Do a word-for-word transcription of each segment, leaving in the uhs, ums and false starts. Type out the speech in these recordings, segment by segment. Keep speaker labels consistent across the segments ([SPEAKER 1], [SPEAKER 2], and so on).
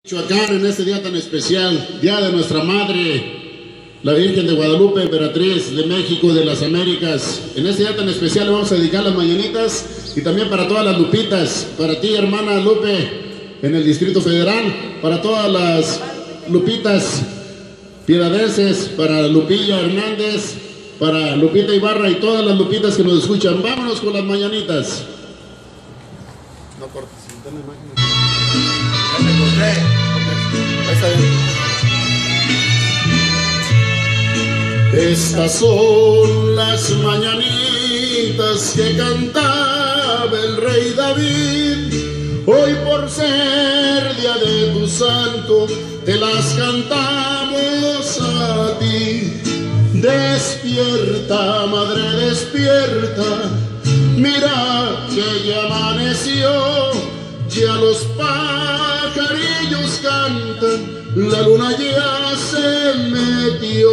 [SPEAKER 1] Michoacán, en este día tan especial, Día de nuestra Madre, la Virgen de Guadalupe, Emperatriz de México, de las Américas. En este día tan especial le vamos a dedicar las mañanitas y también para todas las Lupitas, para ti, hermana Lupe, en el Distrito Federal, para todas las Lupitas piedadenses, para Lupilla Hernández, para Lupita Ibarra y todas las Lupitas que nos escuchan. Vámonos con las mañanitas. No cortes, ten la imagen.
[SPEAKER 2] Ya me encontré. Ahí está bien.
[SPEAKER 1] Estas son las mañanitas que cantaba el rey David. Hoy por ser día de tu santo, te las cantamos a ti. Despierta, madre, despierta. Mira que ya amaneció, ya los pajarillos cantan, la luna ya se metió.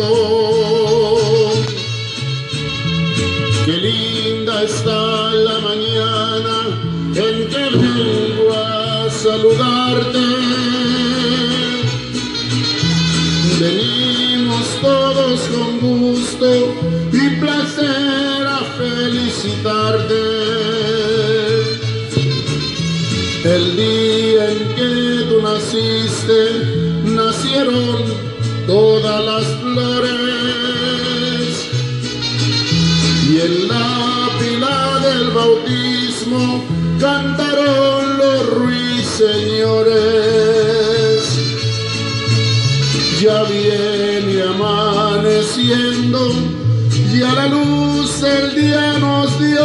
[SPEAKER 1] Qué linda está la mañana en que vengo a saludarte. Venimos todos con gusto y placer a felicitarte. El día en que tú naciste, nacieron todas las flores, y en la pila del bautismo cantaron los ruiseñores. Ya viene amaneciendo, ya la luz del día nos dio.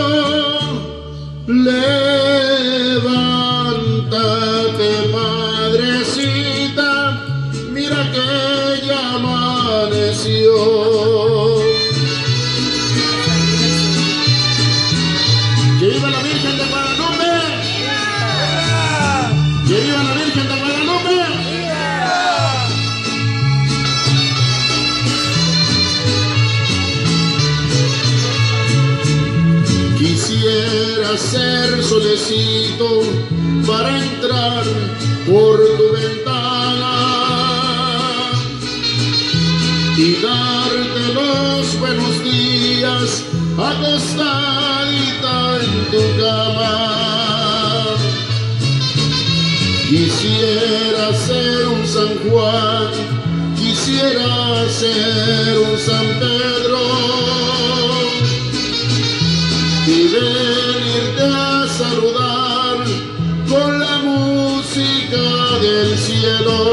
[SPEAKER 1] Levántate, madrecita, mira que ya amaneció. ¡Que viva la Virgen de Guadalupe! ¡Que viva la Virgen de Guadalupe! Quisiera ser solecito para entrar por tu ventana y darte los buenos días acostadita en tu cama. Quisiera ser un San Juan, quisiera ser un San Pedro y venirte a saludar con la música del cielo.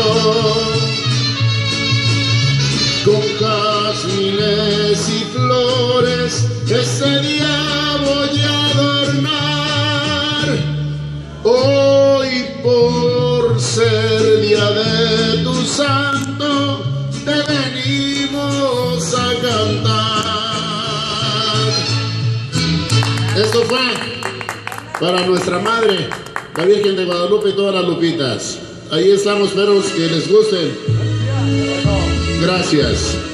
[SPEAKER 1] Con jazmines y flores ese día voy a adornar. Hoy por ser día de tu santo te venimos a cantar. Esto fue para nuestra madre, la Virgen de Guadalupe y todas las Lupitas. Ahí estamos, espero que les guste. Gracias.